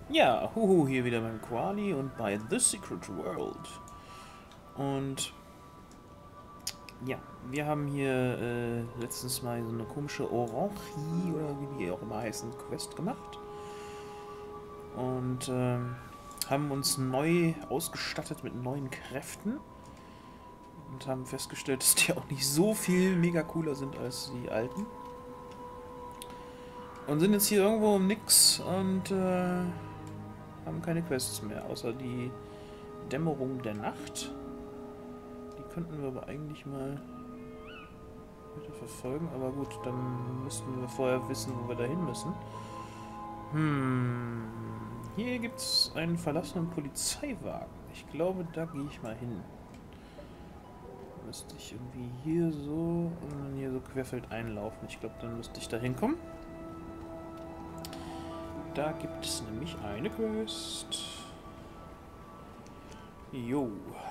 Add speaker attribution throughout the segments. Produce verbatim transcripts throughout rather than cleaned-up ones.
Speaker 1: Ja, huhu, hier wieder beim Koali und bei The Secret World. Und ja, wir haben hier äh, letztens mal so eine komische Orange oder wie die auch immer heißen, Quest gemacht. Und ähm, haben uns neu ausgestattet mit neuen Kräften. Und haben festgestellt, dass die auch nicht so viel mega cooler sind als die alten. Und sind jetzt hier irgendwo im Nix und äh, haben keine Quests mehr, außer die Dämmerung der Nacht. Die könnten wir aber eigentlich mal weiter verfolgen, aber gut, dann müssten wir vorher wissen, wo wir dahin müssen. Hm, hier gibt es einen verlassenen Polizeiwagen. Ich glaube, da gehe ich mal hin. Müsste ich irgendwie hier so und dann hier so querfeld einlaufen. Ich glaube, dann müsste ich da hinkommen. Da gibt es nämlich eine Quest. Jo.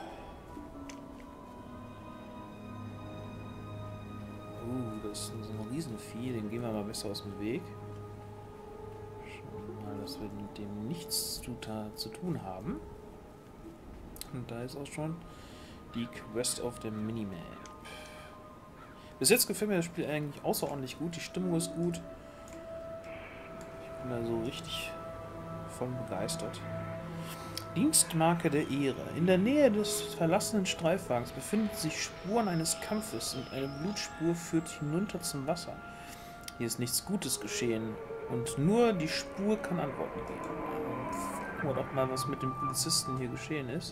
Speaker 1: Uh, das ist so ein Riesenvieh. Den gehen wir mal besser aus dem Weg. Schauen wir mal, dass wir mit dem nichts zu, zu tun haben. Und da ist auch schon die Quest auf der Minimap. Bis jetzt gefällt mir das Spiel eigentlich außerordentlich gut. Die Stimmung ist gut. Ich bin da so richtig voll begeistert. Dienstmarke der Ehre. In der Nähe des verlassenen Streifwagens befinden sich Spuren eines Kampfes und eine Blutspur führt hinunter zum Wasser. Hier ist nichts Gutes geschehen und nur die Spur kann Antworten geben. Gucken wir doch mal, was mit dem Polizisten hier geschehen ist.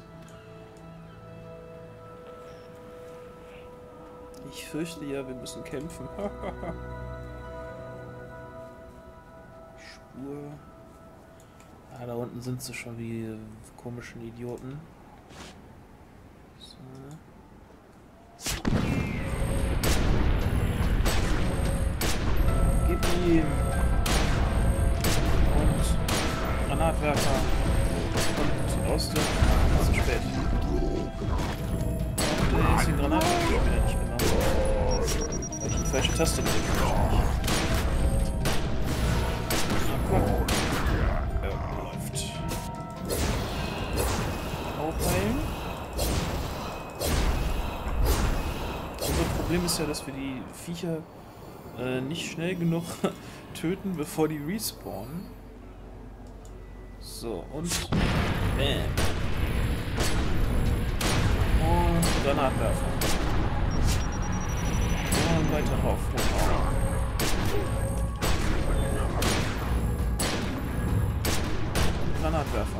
Speaker 1: Ich fürchte ja, wir müssen kämpfen. Spur. Ah, da unten sind sie schon wie komischen Idioten. So. Gib ihm! Und Granatwerfer. Und aus dem... Ah, zu spät. Und der ist den Granatwerfer wieder nicht genommen. Weil ich die falsche Taste gedrückt habe. Na komm. Aufheilen. Unser Problem ist ja, dass wir die Viecher äh, nicht schnell genug töten, bevor die respawnen. So, und bam. Und Granatwerfer. Und weiter rauf. Granatwerfer.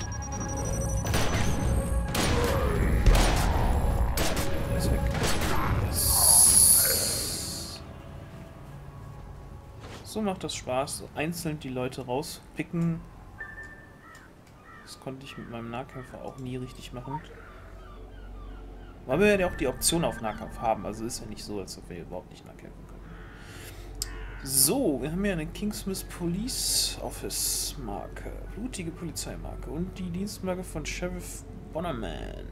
Speaker 1: So macht das Spaß, so einzeln die Leute rauspicken. Das konnte ich mit meinem Nahkämpfer auch nie richtig machen. Weil wir ja auch die Option auf Nahkampf haben, also ist ja nicht so, als ob wir überhaupt nicht nachkämpfen können. So, wir haben hier eine Kingsmith Police Office Marke, blutige Polizeimarke und die Dienstmarke von Sheriff Bonnerman.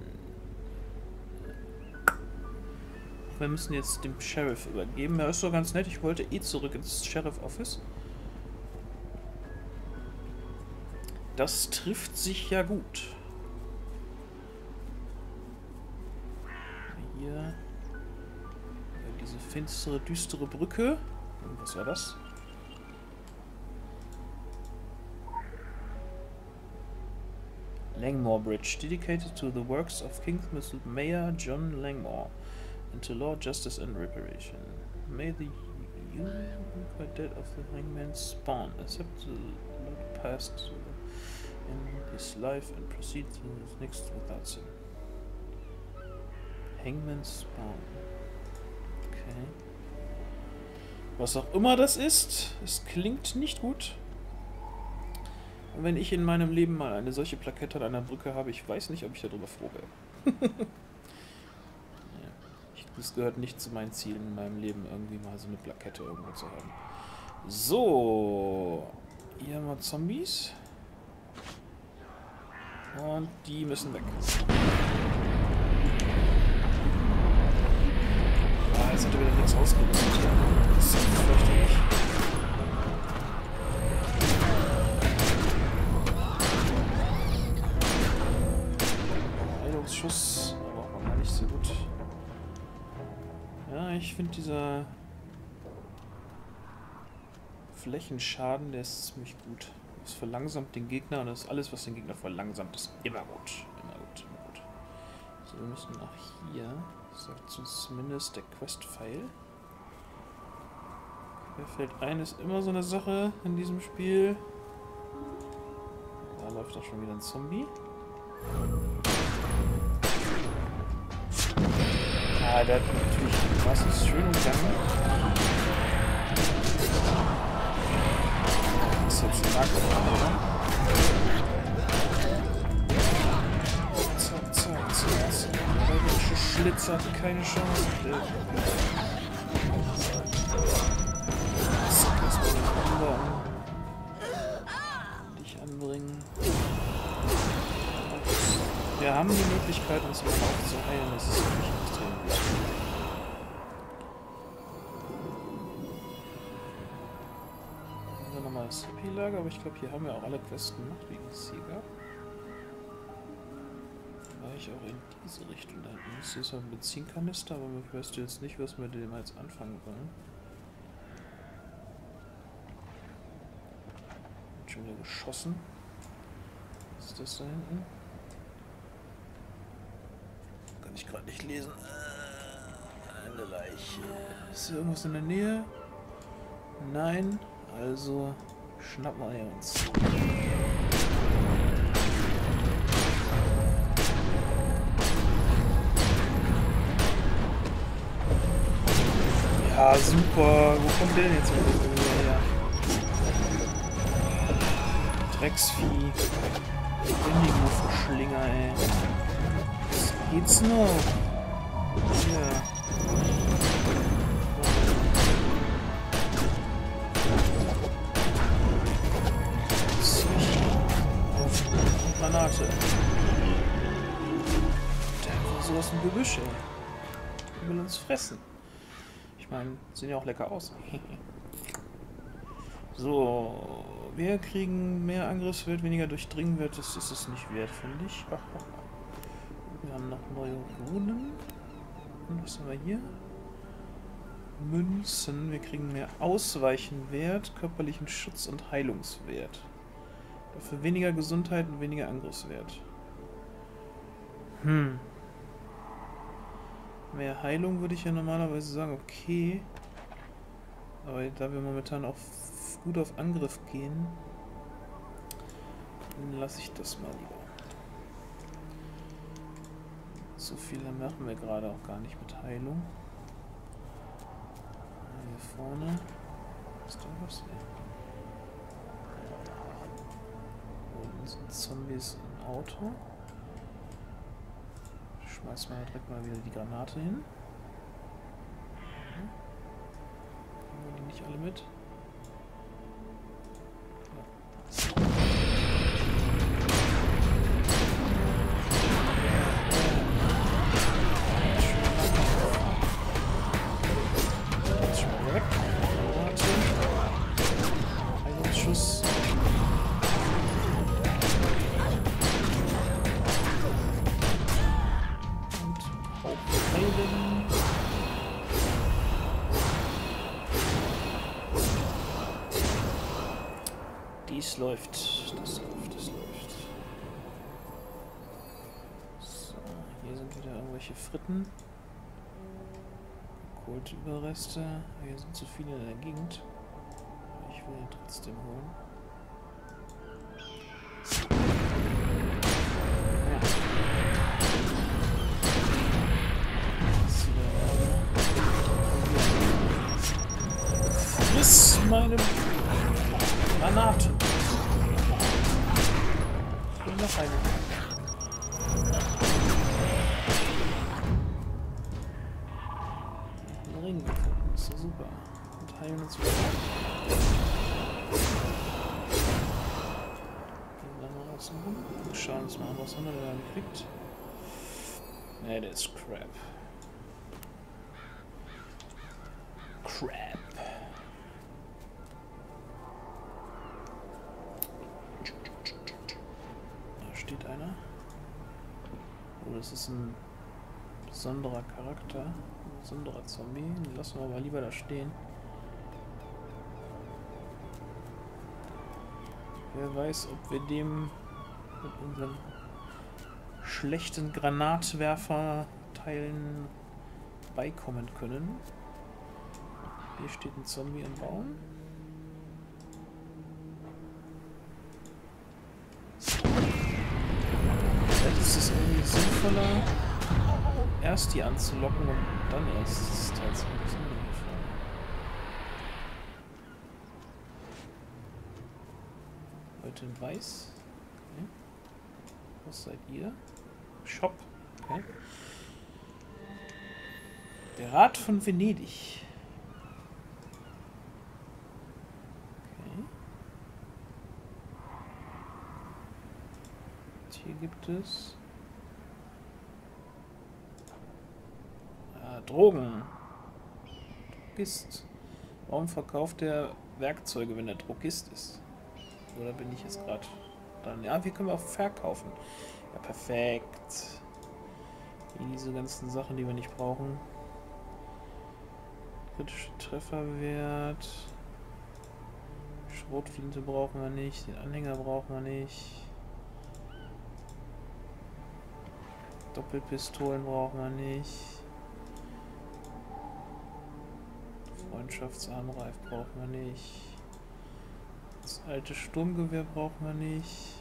Speaker 1: Wir müssen jetzt dem Sheriff übergeben. Ja, ist doch ganz nett. Ich wollte eh zurück ins Sheriff Office. Das trifft sich ja gut. Hier ja, diese finstere, düstere Brücke. Was war das? Langmore Bridge, dedicated to the works of Kingsmith Mayor John Langmore. And to law, justice and reparation. May the usual dead of the hangman spawn, accept the lot past in his life and proceed to his next without sin. Hangman spawn. Okay. Was auch immer das ist, es klingt nicht gut. Und wenn ich in meinem Leben mal eine solche Plakette an einer Brücke habe, ich weiß nicht, ob ich darüber froh wäre. Das gehört nicht zu meinen Zielen in meinem Leben, irgendwie mal so eine Plakette irgendwo zu haben. So. Hier haben wir Zombies. Und die müssen weg. Ah, jetzt hat er wieder nichts ausgerüstet. Das ist fürchterlich. Schuss, aber auch mal nicht so gut. Ja, ich finde dieser Flächenschaden, der ist ziemlich gut. Das verlangsamt den Gegner und das ist alles, was den Gegner verlangsamt, ist immer gut. Immer gut, immer gut. So, wir müssen nach hier. Das sagt uns zumindest der Quest-Pfeil. Mir fällt ein, ist immer so eine Sache in diesem Spiel. Da läuft auch schon wieder ein Zombie. Ah, der hat natürlich was ist schön umgangen. Das ist jetzt ein Nahkampf, oder? Zack, zack, zack, zack. Der welche Schlitzer hat keine Chance. Zack, lass mal den Bomber dich anbringen. Wir haben die Möglichkeit, uns immer aufzuheilen. Das ist wirklich extrem wichtig. Haben wir nochmal das Happy-Lager, aber ich glaube, hier haben wir auch alle Quests gemacht, wegen Sieger. War ich auch in diese Richtung. Da hinten ist jetzt ein Benzinkanister, aber ich weiß jetzt nicht, was wir mit dem jetzt anfangen wollen. Schon wieder geschossen. Was ist das da hinten? Kann ich gerade nicht lesen. Äh, eine Leiche. Ist hier irgendwas in der Nähe? Nein. Also schnappen wir uns. Ja, super. Wo kommt der denn jetzt wieder her? Drecksvieh. Indigo-Verschlinger, ey. Was geht's noch? Hier. Granate. Der war so aus dem Gebüsch, ey. Der will uns fressen. Ich meine, sehen ja auch lecker aus. So, wir kriegen mehr Angriffswert, weniger Durchdringenwert. Das ist es nicht wert, finde ich. Wir haben noch neue Runen. Und was haben wir hier? Münzen. Wir kriegen mehr Ausweichenwert, körperlichen Schutz und Heilungswert. Dafür weniger Gesundheit und weniger Angriffswert. Hm. Mehr Heilung würde ich ja normalerweise sagen, okay. Aber da wir momentan auch gut auf Angriff gehen, dann lasse ich das mal lieber. So viele machen wir gerade auch gar nicht mit Heilung. Hier vorne. Ist da was hier? Unten sind Zombies im Auto. Schmeißen wir direkt mal wieder die Granate hin. Haben wir die nicht alle mit? Ja. Dies läuft, das läuft, das läuft. So, hier sind wieder irgendwelche Fritten. Kohlüberreste. Hier sind zu viele in der Gegend. Ich will ihn trotzdem holen. Ja. Friss meine Granaten. Ich will noch eine. Ein Ring gefunden, ist so super. Und heilen uns wieder. Gehen wir mal außen rum. Schauen uns mal an, was haben wir da gekriegt. Ne, der ist Crap. Crap. Da steht einer. Oh, das ist ein besonderer Charakter. Ein besonderer Zombie. Den lassen wir mal lieber da stehen. Wer weiß, ob wir dem mit unseren schlechten Granatwerfer-Teilen beikommen können. Hier steht ein Zombie im Baum. Vielleicht ist es irgendwie sinnvoller, erst die anzulocken und dann erst das Teil zu nutzen. Leute in Weiß. Okay. Was seid ihr? Shop. Okay. Der Rat von Venedig. Okay. Und hier gibt es ah, Drogen. Drogist. Warum verkauft er Werkzeuge, wenn er Drogist ist? Oder bin ich jetzt gerade dann? Ja, wir können auch verkaufen. Ja, perfekt. Hier diese ganzen Sachen, die wir nicht brauchen. Kritische Trefferwert. Schrotflinte brauchen wir nicht. Den Anhänger brauchen wir nicht. Doppelpistolen brauchen wir nicht. Freundschaftsarmreif brauchen wir nicht. Das alte Sturmgewehr brauchen wir nicht.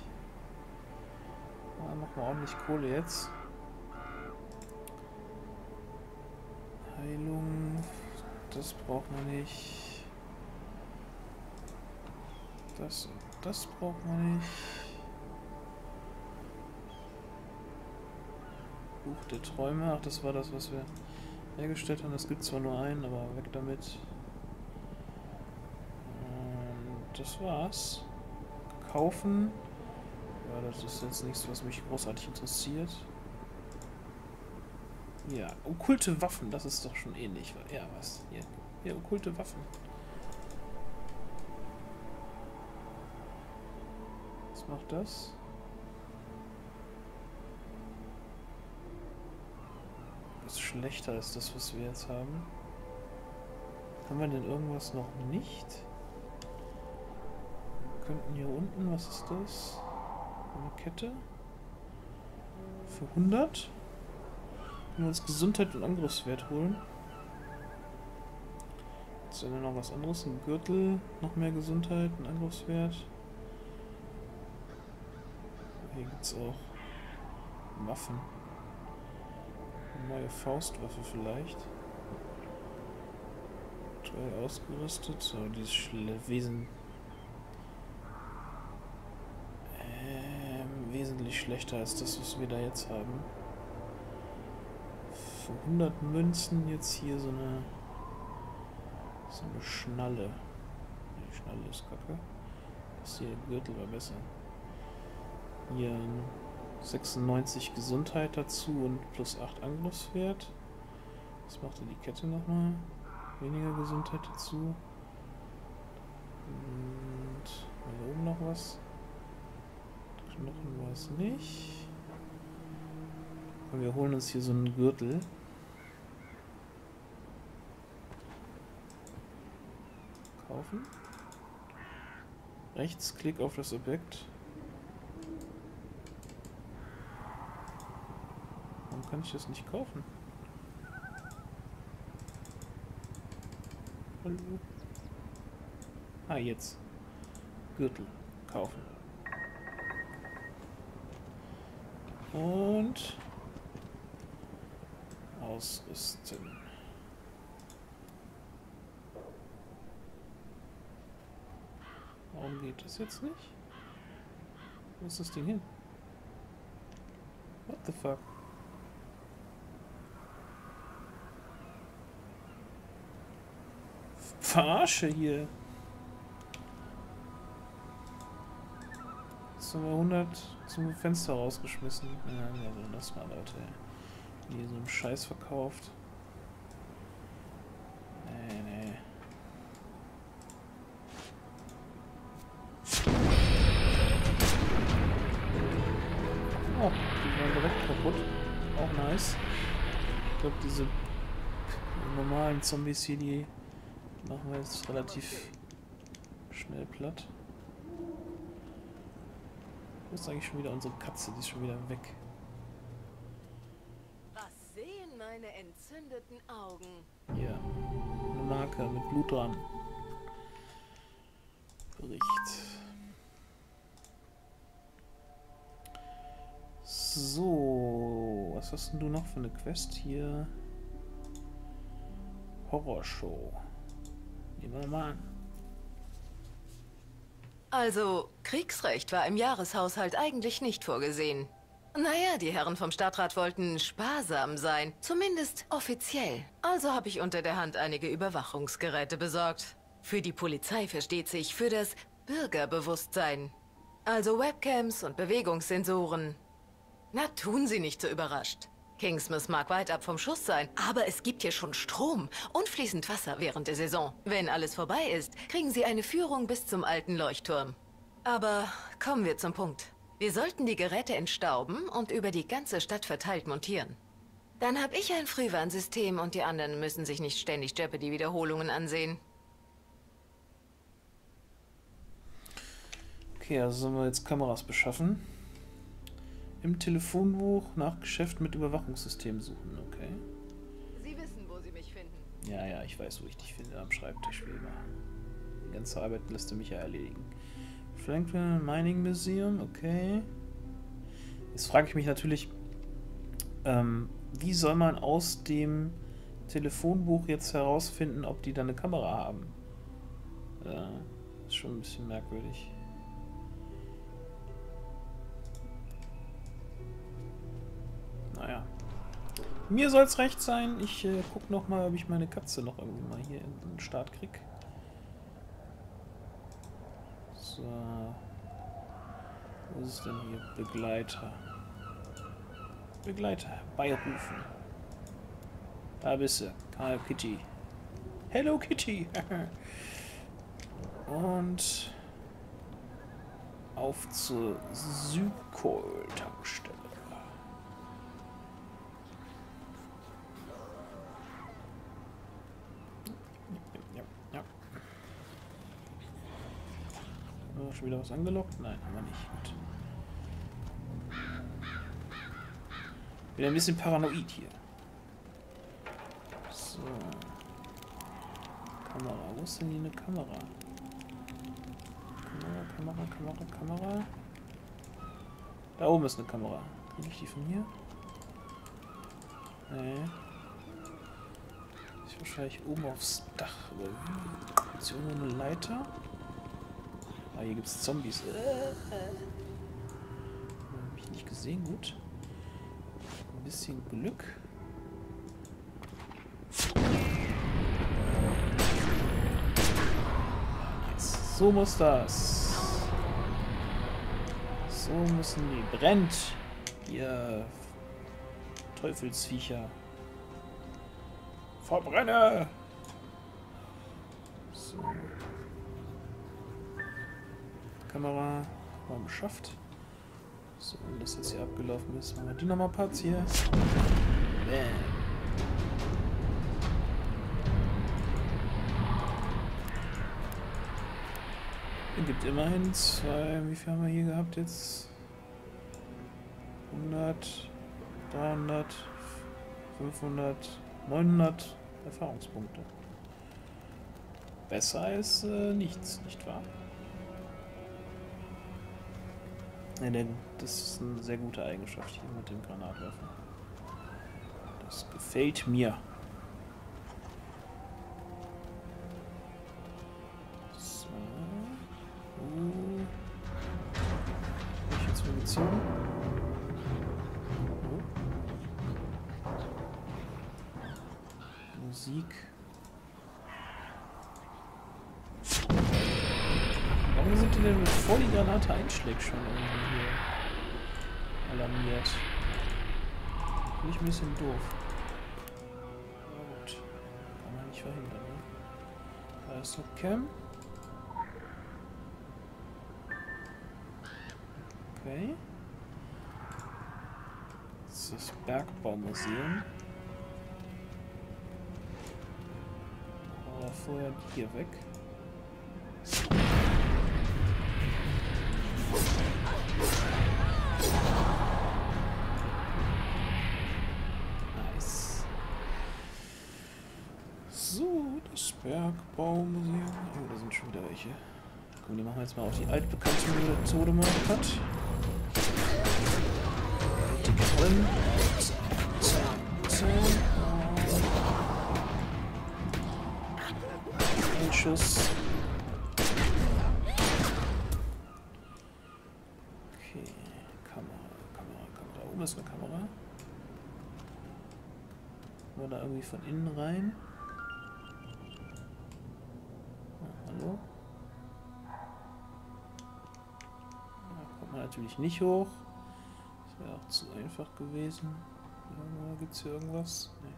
Speaker 1: Da machen wir ordentlich Kohle jetzt. Heilung. Das brauchen wir nicht. Das und das brauchen wir nicht. Buch der Träume. Ach, das war das, was wir hergestellt haben. Es gibt zwar nur einen, aber weg damit. Das war's. Kaufen. Ja, das ist jetzt nichts, was mich großartig interessiert. Ja, okkulte Waffen, das ist doch schon ähnlich. Ja, was? Hier, hier okkulte Waffen. Was macht das? Was schlechter ist das, was wir jetzt haben? Haben wir denn irgendwas noch nicht? Könnten hier unten, was ist das? Eine Kette. Für hundert. Können wir uns Gesundheit und Angriffswert holen. Jetzt haben wir noch was anderes. Ein Gürtel, noch mehr Gesundheit und Angriffswert. Hier gibt es auch Waffen. Eine neue Faustwaffe vielleicht. Toll ausgerüstet. So, die ist Wesen. Wesentlich schlechter als das, was wir da jetzt haben. Für hundert Münzen jetzt hier so eine so eine Schnalle. Die Schnalle ist kacke. Das hier Gürtel war besser. Hier sechsundneunzig Gesundheit dazu und plus acht Angriffswert. Was macht denn die Kette nochmal? Weniger Gesundheit dazu. Und hier oben noch was. Knochen war es nicht. Und wir holen uns hier so einen Gürtel. Kaufen. Rechtsklick auf das Objekt. Warum kann ich das nicht kaufen? Hallo? Ah, jetzt. Gürtel. Kaufen. Und ausrüsten. Warum geht das jetzt nicht? Wo ist das Ding hin? What the fuck? Verarsche hier. Jetzt haben wir hundert zum Fenster rausgeschmissen. Ja, also das mal, Leute. Hier so einen Scheiß verkauft. Nee, nee. Oh, die waren direkt kaputt. Auch nice. Ich glaube, diese normalen Zombies hier, die machen wir jetzt relativ schnell platt. Wo ist eigentlich schon wieder unsere Katze? Die ist schon wieder weg.
Speaker 2: Was sehen meine entzündeten Augen?
Speaker 1: Hier. Eine Marke mit Blut dran. Bericht. So. Was hast denn du noch für eine Quest hier? Horrorshow. Nehmen wir mal an.
Speaker 2: Also, Kriegsrecht war im Jahreshaushalt eigentlich nicht vorgesehen. Naja, die Herren vom Stadtrat wollten sparsam sein, zumindest offiziell. Also habe ich unter der Hand einige Überwachungsgeräte besorgt. Für die Polizei versteht sich, für das Bürgerbewusstsein. Also Webcams und Bewegungssensoren. Na, tun Sie nicht so überrascht. Kingsmouth mag weit ab vom Schuss sein, aber es gibt hier schon Strom und fließend Wasser während der Saison. Wenn alles vorbei ist, kriegen Sie eine Führung bis zum alten Leuchtturm. Aber kommen wir zum Punkt. Wir sollten die Geräte entstauben und über die ganze Stadt verteilt montieren. Dann habe ich ein Frühwarnsystem und die anderen müssen sich nicht ständig Jeopardy-Wiederholungen ansehen.
Speaker 1: Okay, also sollen wir jetzt Kameras beschaffen. Im Telefonbuch nach Geschäft mit Überwachungssystem suchen, okay.
Speaker 2: Sie wissen, wo Sie mich finden.
Speaker 1: Ja, ja, ich weiß, wo ich dich finde, am Schreibtisch wie immer. Die ganze Arbeit lässt du mich ja erledigen. Franklin Mining Museum, okay. Jetzt frage ich mich natürlich, ähm, wie soll man aus dem Telefonbuch jetzt herausfinden, ob die da eine Kamera haben? Ja, ist schon ein bisschen merkwürdig. Naja. Mir soll es recht sein. Ich äh, guck noch mal, ob ich meine Katze noch irgendwie mal hier in den Start krieg. So. Wo ist es denn hier? Begleiter. Begleiter. Beirufen. Da bist du. Hello Kitty. Hello Kitty. Und auf zur Südkohl-Tankstelle. Schon wieder was angelockt? Nein, haben wir nicht. Gut. Wieder ein bisschen paranoid hier. So. Kamera. Wo ist denn hier eine Kamera? Kamera, Kamera, Kamera, Kamera. Da oben ist eine Kamera. Kriege ich die von hier? Nee. Ist wahrscheinlich oben aufs Dach. Oder wie? Ist hier irgendwo eine Leiter? Ah, hier gibt es Zombies. Äh, äh. Hab ich nicht gesehen, gut. Ein bisschen Glück. Nice. So muss das. So müssen die. Brennt! Ihr Teufelsviecher. Verbrenne! So. Kamera mal geschafft. So, wenn das jetzt hier abgelaufen ist, machen wir die nochmal Parts hier. Bam. Es gibt immerhin zwei, wie viel haben wir hier gehabt jetzt? hundert, dreihundert, fünfhundert, neunhundert Erfahrungspunkte. Besser als äh, nichts, nicht wahr? Ja, denn das ist eine sehr gute Eigenschaft hier mit dem Granatwerfer. Das gefällt mir. So. Uh. Hab ich jetzt Munition? Oh. Musik. Warum sind die denn, bevor die Granate einschlägt, schon irgendwie hier alarmiert? Finde ich ein bisschen doof. Na gut. Kann man nicht verhindern, ne? Da ist noch Cam. Okay. So. ist das Bergbaumuseum. Aber vorher die hier weg. Nice. So, das Bergbaumuseum. Oh, da sind schon wieder welche. Komm, die machen wir jetzt mal auf die altbekannte Methode mal Cut. Die drin. Ein Schuss. Okay, Kamera, Kamera, Kamera. Da oben ist eine Kamera. War da irgendwie von innen rein? Ah, hallo? Da kommt man natürlich nicht hoch. Das wäre auch zu einfach gewesen. Ja, gibt es hier irgendwas? Nee.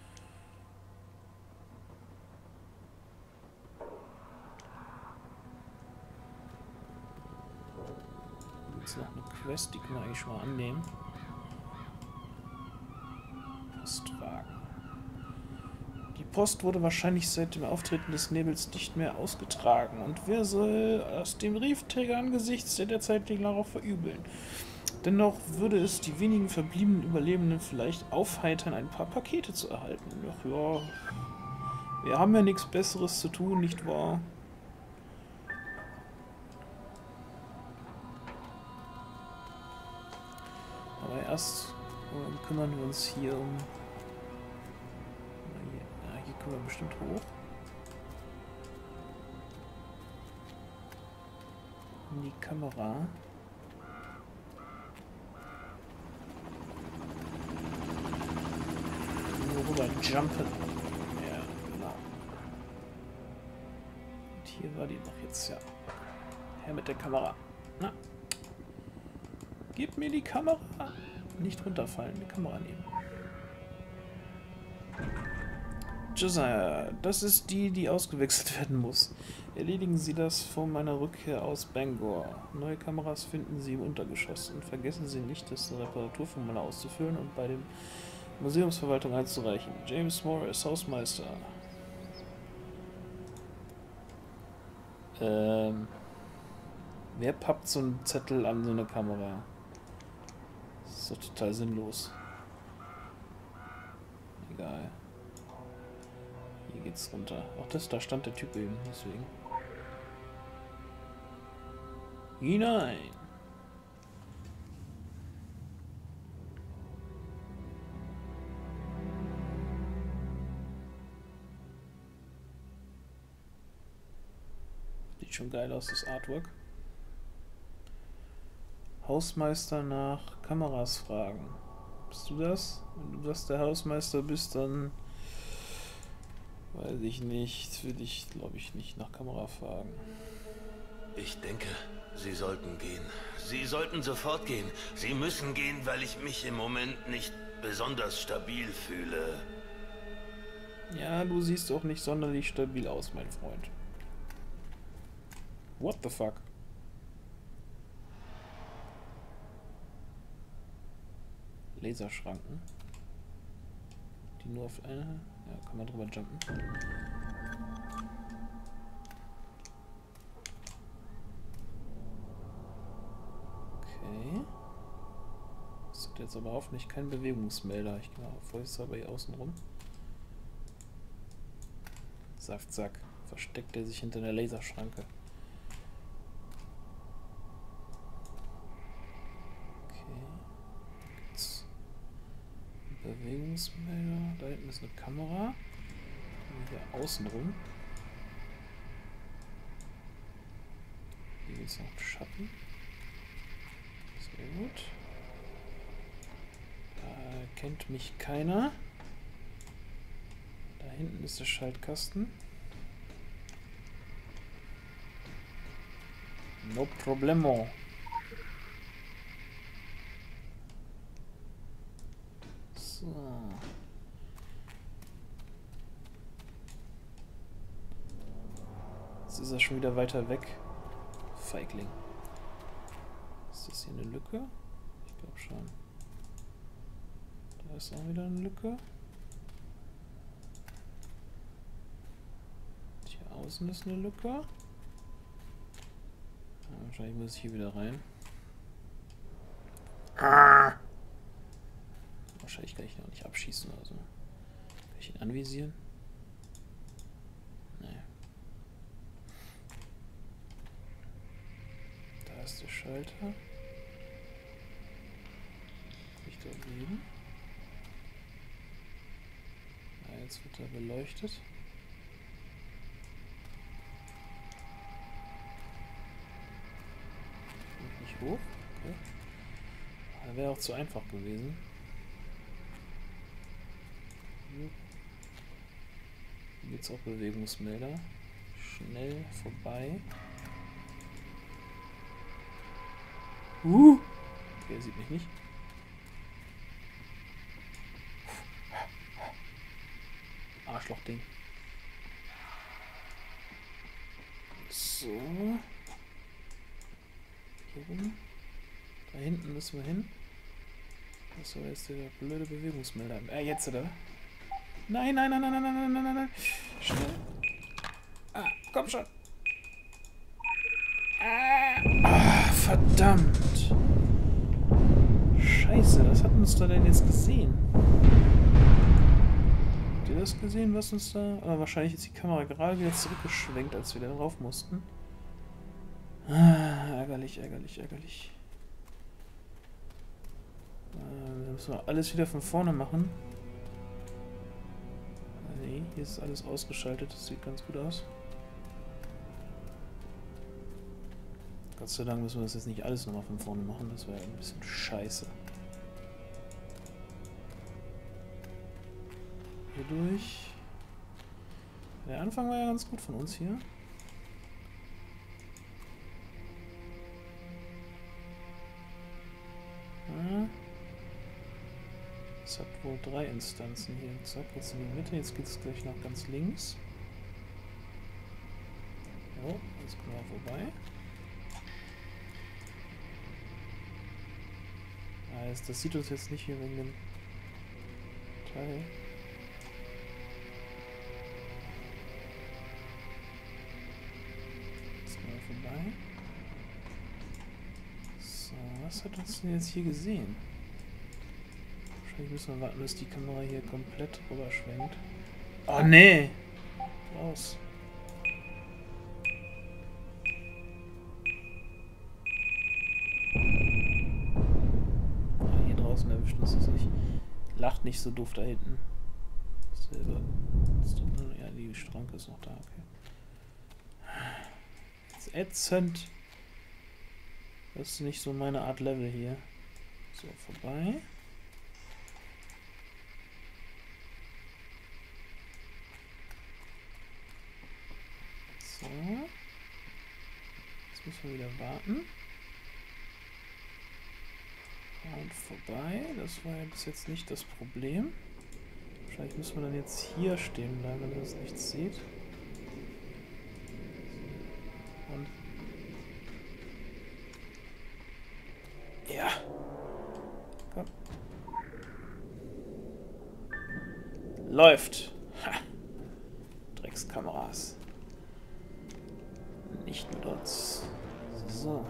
Speaker 1: Jetzt noch eine Quest, die können wir eigentlich schon mal annehmen. Postwagen. Die Post wurde wahrscheinlich seit dem Auftreten des Nebels nicht mehr ausgetragen. Und wer soll aus dem Briefträger angesichts der derzeitigen Lage verübeln? Dennoch würde es die wenigen verbliebenen Überlebenden vielleicht aufheitern, ein paar Pakete zu erhalten. Ach ja, wir haben ja nichts Besseres zu tun, nicht wahr? Aber erst äh, kümmern wir uns hier um... Ja, hier können wir bestimmt hoch. In die Kamera. Rüber jumpen. Ja, genau. Und hier war die noch jetzt, ja. Her mit der Kamera. Na. Gib mir die Kamera. Nicht runterfallen, die Kamera nehmen. Josiah, das ist die, die ausgewechselt werden muss. Erledigen Sie das vor meiner Rückkehr aus Bangor. Neue Kameras finden Sie im Untergeschoss. Und vergessen Sie nicht, das Reparaturformular auszufüllen und bei dem Museumsverwaltung einzureichen. James Morris, Hausmeister. Ähm. Wer pappt so einen Zettel an so eine Kamera? Das ist doch total sinnlos. Egal. Hier geht's runter. Auch das, da stand der Typ eben, deswegen. Hinein! Schon geil aus, das Artwork. Hausmeister nach Kameras fragen. Bist du das? Wenn du das der Hausmeister bist, dann weiß ich nicht. Würde ich, glaube ich, nicht nach Kamera fragen.
Speaker 3: Ich denke, Sie sollten gehen. Sie sollten sofort gehen. Sie müssen gehen, weil ich mich im Moment nicht besonders stabil fühle.
Speaker 1: Ja, du siehst auch nicht sonderlich stabil aus, mein Freund. What the fuck? Laserschranken. Die nur auf eine... Ja, kann man drüber jumpen. Okay. Das hat jetzt aber hoffentlich kein Bewegungsmelder. Ich gehe mal vorsichtshalber hier außen rum. Saftsack. Versteckt er sich hinter der Laserschranke. Bewegungsmelder. Da hinten ist eine Kamera. Hier außen rum. Hier ist noch ein Schatten. Sehr gut. Da kennt mich keiner. Da hinten ist der Schaltkasten. No problemo. So. Jetzt ist er schon wieder weiter weg. Feigling. Ist das hier eine Lücke? Ich glaube schon. Da ist auch wieder eine Lücke. Hier außen ist eine Lücke. Ja, wahrscheinlich muss ich hier wieder rein. Ah! Wahrscheinlich kann ich ihn auch nicht abschießen oder so. Kann ich ihn anvisieren? Nee. Da ist der Schalter. Kann ich da leben? Ja, jetzt wird er beleuchtet. Komme ich nicht hoch? Okay. Das wäre auch zu einfach gewesen. Hier gibt es auch Bewegungsmelder. Schnell vorbei. Uh! Okay, er sieht mich nicht. Arschlochding. So. Hier rum. Da hinten müssen wir hin. Achso, da ist der blöde Bewegungsmelder. Äh, jetzt oder? Nein, nein, nein, nein, nein, nein, nein, nein, nein. Schnell. Ah, komm schon. Ah, ah, verdammt. Scheiße, was hat uns da denn jetzt gesehen? Habt ihr das gesehen, was uns da... Aber wahrscheinlich ist die Kamera gerade wieder zurückgeschwenkt, als wir da drauf mussten. Ah, ärgerlich, ärgerlich, ärgerlich. Äh, müssen wir alles wieder von vorne machen. Nee, hier ist alles ausgeschaltet. Das sieht ganz gut aus. Gott sei Dank müssen wir das jetzt nicht alles nochmal von vorne machen. Das wäre ein bisschen scheiße. Hier durch. Der Anfang war ja ganz gut von uns hier. Ja. Es hat wohl drei Instanzen hier. Zack, jetzt in die Mitte. Jetzt geht es gleich nach ganz links. Jo, jetzt kommen wir vorbei. Ah, das, das sieht uns jetzt nicht hier wegen dem Teil. Jetzt kommen wir vorbei. So, was hat uns denn jetzt hier gesehen? Wahrscheinlich müssen wir warten, bis die Kamera hier komplett rüber schwenkt. Oh nee! Raus. Ah, hier draußen erwischt uns das nicht. Lacht nicht so doof da hinten. Selber. Ja, die Schranke ist noch da, okay. Das ist ätzend. Das ist nicht so meine Art Level hier. So, vorbei. So. Jetzt müssen wir wieder warten. Und vorbei. Das war ja bis jetzt nicht das Problem. Wahrscheinlich müssen wir dann jetzt hier stehen bleiben, wenn ihr das nicht seht. Und ja. Komm. Läuft. Ha. Dreckskameras. Nicht mit uns. So.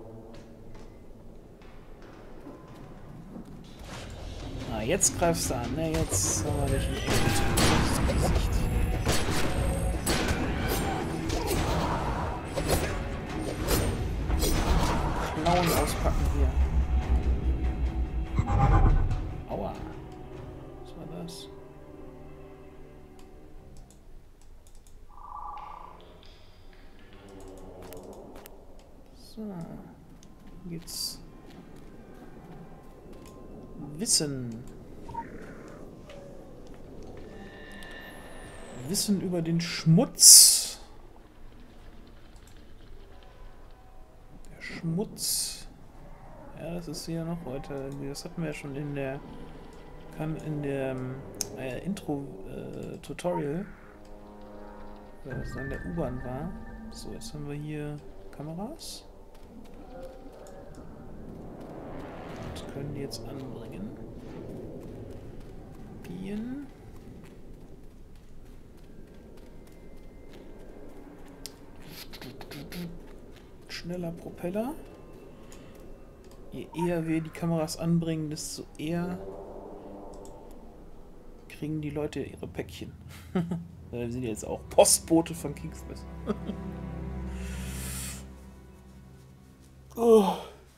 Speaker 1: Ah, jetzt greifst du an, ne? Jetzt haben wir dich in ins Gesicht. Klauen auspacken hier. Aua. Was war das? So. Hier gibt's Wissen. Wissen über den Schmutz. Der Schmutz. Ja, das ist hier noch heute. Das hatten wir ja schon in der kann in der äh, Intro-Tutorial, äh, das an der U-Bahn war. So, jetzt haben wir hier Kameras. Und können die jetzt anbringen. fotografieren. Schneller Propeller. Je eher wir die Kameras anbringen, desto eher kriegen die Leute ihre Päckchen. Wir sind jetzt auch Postbote von Kingsmith. Oh.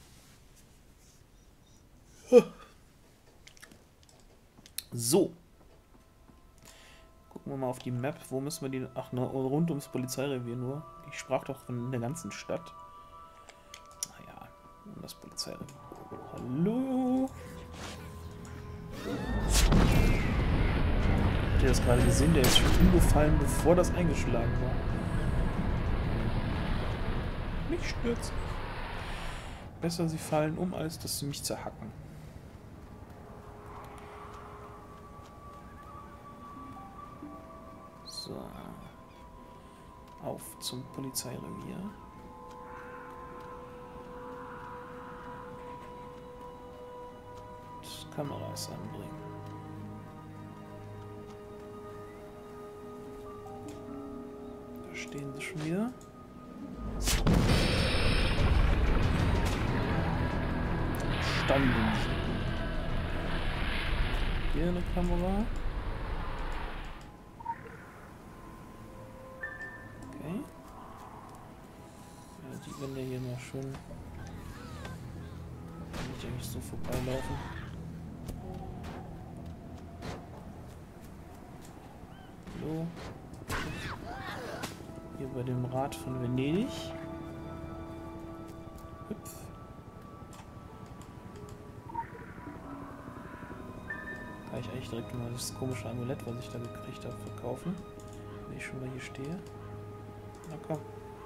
Speaker 1: So. Gucken wir mal auf die Map. Wo müssen wir die... Ach, nur rund ums Polizeirevier nur. Ich sprach doch von der ganzen Stadt. Naja, um das Polizeirevier. Hallo? Habt ihr das gerade gesehen? Der ist schon umgefallen, bevor das eingeschlagen war. Mich stürzt. Besser, sie fallen um, als dass sie mich zerhacken. So. Auf zum Polizeirevier. Und Kameras anbringen. Da stehen sie schon wieder. Standen sie. Hier eine Kamera. Okay. Ja, die Wände hier mal schön. Kann ich eigentlich so vorbeilaufen. Hallo. Hier bei dem Rad von Venedig. Hüpf. Kann ich eigentlich direkt mal das komische Amulett, was ich da gekriegt habe, verkaufen. Wenn ich schon mal hier stehe. Na komm.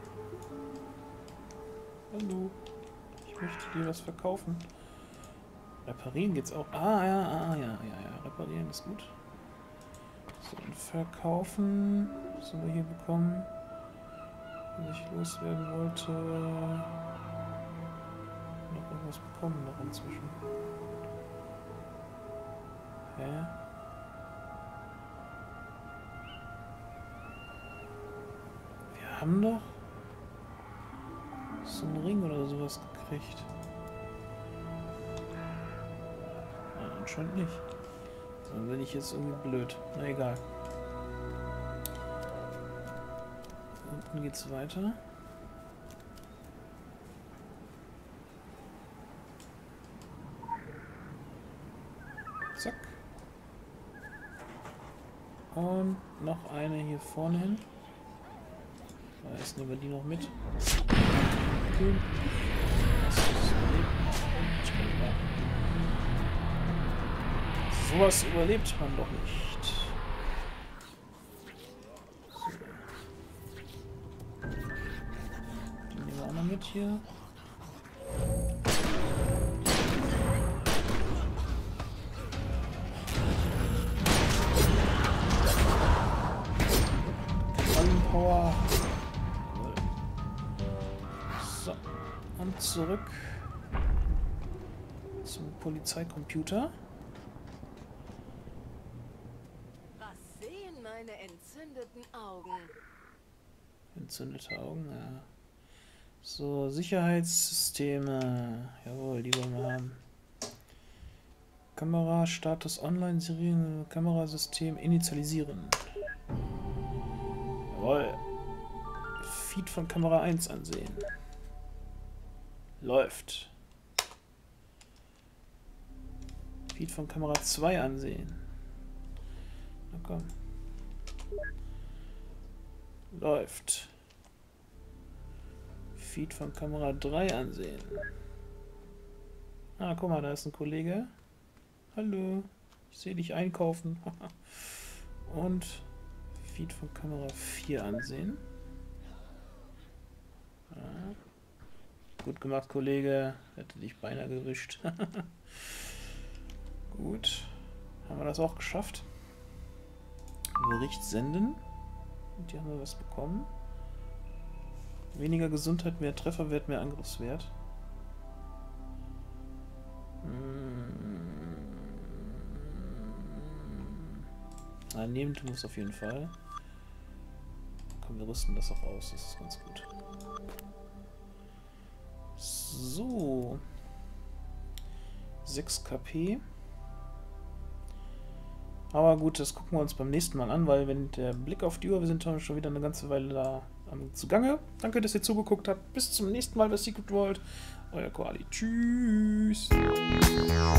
Speaker 1: Hallo. Ich möchte dir was verkaufen. Reparieren geht's auch. Ah, ja, ah, ja, ja, ja. Reparieren ist gut. So, und verkaufen. Was haben wir hier bekommen? Was ich loswerden wollte. Noch irgendwas bekommen noch inzwischen. Hä? Wir haben doch so einen Ring oder sowas gekriegt. Ja, anscheinend nicht. Dann bin ich jetzt irgendwie blöd. Na egal. Unten geht's weiter. Zack. Und noch eine hier vorne hin. Jetzt nehmen wir die noch mit. Okay. Sowas überlebt man doch nicht. So. Die nehmen wir auch noch mit hier. Power. So. Und zurück zum Polizeicomputer.
Speaker 2: Was sehen meine entzündeten Augen?
Speaker 1: Entzündete Augen, ja. So, Sicherheitssysteme. Jawohl, die wollen wir haben. Kamera, Status online, Serien, Kamerasystem initialisieren. Jawohl. Feed von Kamera eins ansehen. Läuft. Feed von Kamera zwei ansehen. Na komm. Läuft. Feed von Kamera drei ansehen. Ah, guck mal, da ist ein Kollege. Hallo. Ich sehe dich einkaufen. Und Feed von Kamera vier ansehen. Ja. Gut gemacht, Kollege. Hätte dich beinahe gewischt. Gut. Haben wir das auch geschafft? Bericht senden. Und hier haben wir was bekommen. Weniger Gesundheit, mehr Trefferwert, mehr Angriffswert. Nein, nehmen tun wir es auf jeden Fall. Komm, wir rüsten das auch aus, das ist ganz gut. So. sechs KP. Aber gut, das gucken wir uns beim nächsten Mal an, weil wenn der Blick auf die Uhr, wir sind schon wieder eine ganze Weile da ähm, zugange. Danke, dass ihr zugeguckt habt. Bis zum nächsten Mal bei Secret World. Euer Koali. Tschüss.